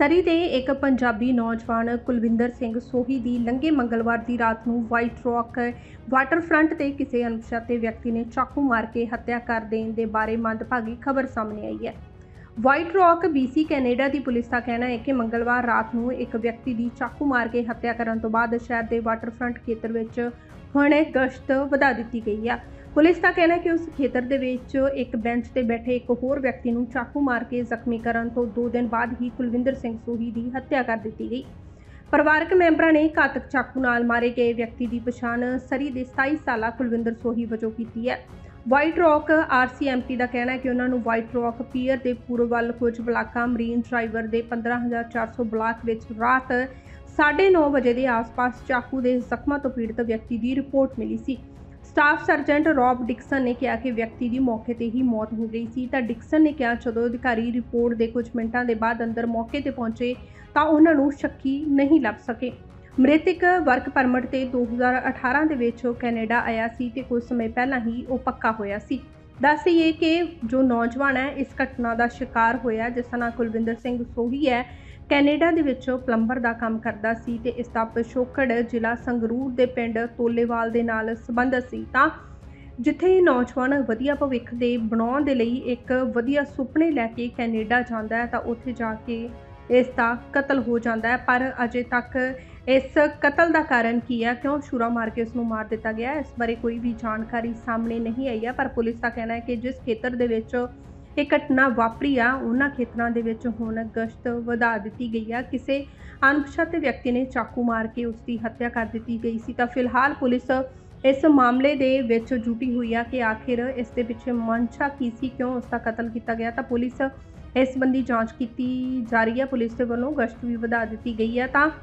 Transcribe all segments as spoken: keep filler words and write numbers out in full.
ਸਰੀ ਦੇ ਇੱਕ ਪੰਜਾਬੀ ਨੌਜਵਾਨ ਕੁਲਵਿੰਦਰ ਸਿੰਘ ਸੋਹੀ ਦੀ ਲੰਘੇ ਮੰਗਲਵਾਰ ਦੀ ਰਾਤ ਨੂੰ ਵਾਈਟ ਰੌਕ ਵਾਟਰਫਰੰਟ ਤੇ ਕਿਸੇ ਅਣਪਛਾਤੇ ਵਿਅਕਤੀ ਨੇ ਚਾਕੂ ਮਾਰ ਕੇ ਹੱਤਿਆ ਕਰ ਦੇਣ ਦੇ ਬਾਰੇ ਮੰਦਭਾਗੀ ਖਬਰ ਸਾਹਮਣੇ ਆਈ ਹੈ। ਵਾਈਟ ਰੌਕ ਬੀਸੀ ਕੈਨੇਡਾ ਦੀ ਪੁਲਿਸ ਦਾ ਕਹਿਣਾ ਹੈ ਕਿ ਮੰਗਲਵਾਰ ਰਾਤ ਨੂੰ ਇੱਕ ਵਿਅਕਤੀ ਦੀ ਚਾਕੂ ਮਾਰ ਕੇ ਹੱਤਿਆ ਕਰਨ ਤੋਂ ਬਾਅਦ ਸ਼ਹਿਰ ਦੇ ਵਾਟਰਫਰੰਟ ਖੇਤਰ ਵਿੱਚ ਹੁਣੇ ਗਸ਼ਤ ਵਧਾ ਦਿੱਤੀ ਗਈ ਹੈ। ਪੁਲਿਸ ਦਾ ਕਹਿਣਾ ਹੈ ਕਿ ਉਸ ਖੇਤਰ ਦੇ ਵਿੱਚ ਇੱਕ ਬੈਂਚ ਤੇ ਬੈਠੇ ਇੱਕ ਹੋਰ ਵਿਅਕਤੀ ਨੂੰ ਚਾਕੂ ਮਾਰ ਕੇ ਜ਼ਖਮੀ ਕਰਨ ਤੋਂ ਦੋ ਦਿਨ ਬਾਅਦ ਹੀ ਕੁਲਵਿੰਦਰ ਸਿੰਘ ਸੋਹੀ ਦੀ ਹੱਤਿਆ ਕਰ ਦਿੱਤੀ ਗਈ। ਪਰਿਵਾਰਕ ਮੈਂਬਰਾਂ ਨੇ ਘਾਤਕ ਚਾਕੂ ਨਾਲ ਮਾਰੇ ਗਏ ਵਿਅਕਤੀ ਦੀ ਪਛਾਣ ਸਰੀ ਦੇ ਸਤਾਈ ਸਾਲਾ ਕੁਲਵਿੰਦਰ ਸੋਹੀ ਵਜੋਂ ਕੀਤੀ ਹੈ। ਵਾਈਟ ਰੌਕ ਆਰਸੀਐਮਪੀ ਦਾ ਕਹਿਣਾ ਹੈ ਕਿ ਉਹਨਾਂ ਨੂੰ ਵਾਈਟ ਰੌਕ ਪੀਅਰ ਦੇ ਪੂਰਬ ਵੱਲ ਕੁਝ ਬਲਾਕਾਂ ਮਰੀਨ ਡਰਾਈਵਰ ਦੇ ਪੰਦਰਾਂ ਹਜ਼ਾਰ ਚਾਰ ਸੌ ਬਲਾਕ ਵਿੱਚ ਰਾਤ ਸਾਢੇ ਨੌ ਵਜੇ ਦੇ ਆਸ-ਪਾਸ ਚਾਕੂ ਦੇ ਜ਼ਖਮਾਂ ਤੋਂ ਪੀੜਤ ਵਿਅਕਤੀ ਦੀ ਰਿਪੋਰਟ ਮਿਲੀ ਸੀ। ਸਟਾਫ ਸਰਜੈਂਟ ਰੌਬ ਡਿਕਸਨ ਨੇ ਕਿਹਾ ਕਿ ਵਿਅਕਤੀ ਦੀ ਮੌਕੇ ਤੇ ਹੀ ਮੌਤ ਹੋ ਗਈ ਸੀ ਤਾਂ ਡਿਕਸਨ ਨੇ ਕਿਹਾ ਜਦੋਂ ਅਧਿਕਾਰੀ ਰਿਪੋਰਟ ਦੇ ਕੁਝ ਮਿੰਟਾਂ ਦੇ ਬਾਅਦ ਅੰਦਰ ਮੌਕੇ ਤੇ ਪਹੁੰਚੇ ਤਾਂ ਉਹਨਾਂ ਨੂੰ ਸ਼ੱਕੀ ਨਹੀਂ ਲੱਭ ਸਕੇ। ਮ੍ਰਿਤਕ ਵਰਕ ਪਰਮਿਟ ਤੇ ਦੋ ਹਜ਼ਾਰ ਅਠਾਰਾਂ ਦੇ ਵਿੱਚ ਉਹ ਕੈਨੇਡਾ ਆਇਆ ਸੀ ਤੇ ਕੁਝ ਸਮੇਂ ਪਹਿਲਾਂ ਹੀ ਉਹ ਪੱਕਾ ਹੋਇਆ ਸੀ। ਦੱਸ ਦਈਏ ਕਿ ਜੋ ਨੌਜਵਾਨ ਹੈ ਇਸ ਘਟਨਾ ਦਾ ਸ਼ਿਕਾਰ ਹੋਇਆ, ਜਿਸ ਦਾ ਨਾਂ ਕੁਲਵਿੰਦਰ ਸਿੰਘ ਸੋਹੀ ਹੈ, ਕੈਨੇਡਾ ਦੇ ਵਿੱਚ ਪਲੰਬਰ ਦਾ ਕੰਮ ਕਰਦਾ ਸੀ ਤੇ ਇਸ ਦਾ ਪਿਛੋਕੜ ਜ਼ਿਲ੍ਹਾ ਸੰਗਰੂਰ ਦੇ ਪਿੰਡ ਤੋਲੇਵਾਲ ਦੇ ਨਾਲ ਸੰਬੰਧਿਤ ਸੀ। ਤਾਂ ਜਿੱਥੇ ਨੌਜਵਾਨ ਵਧੀਆ ਭਵਿੱਖ ਦੇ ਬਣਾਉਣ ਦੇ ਲਈ ਇੱਕ ਵਧੀਆ ਸੁਪਨੇ ਲੈ ਕੇ ਕੈਨੇਡਾ ਜਾਂਦਾ ਹੈ ਤਾਂ ਉੱਥੇ ਜਾ ਕੇ ਇਸ ਦਾ ਕਤਲ ਹੋ ਜਾਂਦਾ ਹੈ। ਪਰ ਅਜੇ ਤੱਕ ਇਸ ਕਤਲ ਦਾ ਕਾਰਨ ਕੀ ਹੈ, ਕਿਉਂ ਛੁਰਾ ਮਾਰ ਕੇ ਉਸ ਨੂੰ ਮਾਰ ਦਿੱਤਾ ਗਿਆ, ਇਸ ਬਾਰੇ ਕੋਈ ਵੀ ਜਾਣਕਾਰੀ ਸਾਹਮਣੇ ਨਹੀਂ ਆਈ ਹੈ। ਪਰ ਪੁਲਿਸ ਦਾ ਕਹਿਣਾ ਹੈ ਕਿ ਜਿਸ ਖੇਤਰ ਦੇ ਵਿੱਚ ਇਹ ਘਟਨਾ ਵਾਪਰੀ ਆ ਉਹਨਾਂ ਖੇਤਰਾਂ ਦੇ ਵਿੱਚ ਹੁਣ ਗਸ਼ਤ ਵਧਾ ਦਿੱਤੀ ਗਈ ਆ। ਕਿਸੇ ਅਣਪਛਾਤੇ ਵਿਅਕਤੀ ਨੇ ਚਾਕੂ ਮਾਰ ਕੇ ਉਸ ਦੀ ਹੱਤਿਆ ਕਰ ਦਿੱਤੀ ਗਈ ਸੀ ਤਾਂ ਫਿਲਹਾਲ ਪੁਲਿਸ ਇਸ ਮਾਮਲੇ ਦੇ ਵਿੱਚ ਜੁਟੀ ਹੋਈ ਆ ਕਿ ਆਖਿਰ ਇਸ ਦੇ ਪਿੱਛੇ ਮਨਸ਼ਾ ਕੀ ਸੀ, ਕਿਉਂ ਉਸ ਦਾ ਕਤਲ ਕੀਤਾ ਗਿਆ। ਤਾਂ ਪੁਲਿਸ ਇਸ ਸੰਬੰਧੀ ਜਾਂਚ ਕੀਤੀ ਜਾ ਰਹੀ ਹੈ। ਪੁਲਿਸ ਦੇ ਵੱਲੋਂ ਗਸ਼ਤ ਵੀ ਵਧਾ ਦਿੱਤੀ ਗਈ ਹੈ। ਤਾਂ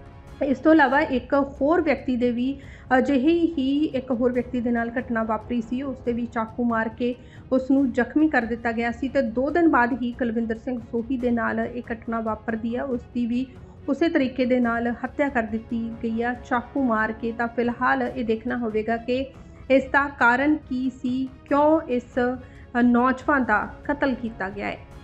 ਇਸ ਤੋਂ ਇਲਾਵਾ ਇੱਕ ਹੋਰ ਵਿਅਕਤੀ ਦੇ ਵੀ ਅਜਿਹੀ ਹੀ ਇੱਕ ਹੋਰ ਵਿਅਕਤੀ ਦੇ ਨਾਲ ਘਟਨਾ ਵਾਪਰੀ ਸੀ। ਉਸ ਦੇ ਵੀ ਚਾਕੂ ਮਾਰ ਕੇ ਉਸ ਨੂੰ ਜ਼ਖਮੀ ਕਰ ਦਿੱਤਾ ਗਿਆ ਸੀ ਤੇ ਦੋ ਦਿਨ ਬਾਅਦ ਹੀ ਕੁਲਵਿੰਦਰ ਸਿੰਘ ਸੋਹੀ ਦੇ ਨਾਲ ਇਹ ਘਟਨਾ ਵਾਪਰਦੀ ਹੈ। ਉਸ ਦੀ ਵੀ ਉਸੇ ਤਰੀਕੇ ਦੇ ਨਾਲ ਹੱਤਿਆ ਕਰ ਦਿੱਤੀ ਗਈ ਆ ਚਾਕੂ ਮਾਰ ਕੇ। ਤਾਂ ਫਿਲਹਾਲ ਇਹ ਦੇਖਣਾ ਹੋਵੇਗਾ ਕਿ ਇਸ ਦਾ ਕਾਰਨ ਕੀ ਸੀ, ਕਿਉਂ ਇਸ ਨੌਜਵਾਨ ਦਾ ਕਤਲ ਕੀਤਾ ਗਿਆ ਹੈ।